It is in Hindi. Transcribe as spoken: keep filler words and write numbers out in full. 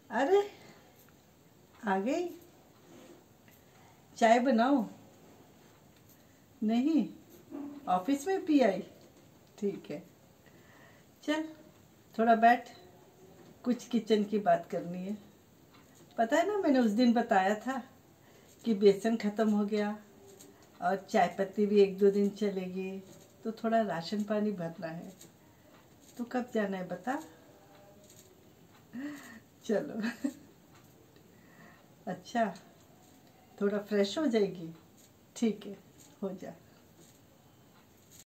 अरे आ गई। चाय बनाओ? नहीं, ऑफिस में पी आई। ठीक है, चल थोड़ा बैठ, कुछ किचन की बात करनी है। पता है ना, मैंने उस दिन बताया था कि बेसन ख़त्म हो गया और चाय पत्ती भी एक दो दिन चलेगी, तो थोड़ा राशन पानी भरना है। तो कब जाना है बता? चलो अच्छा, थोड़ा फ्रेश हो जाएगी। ठीक है, हो जा।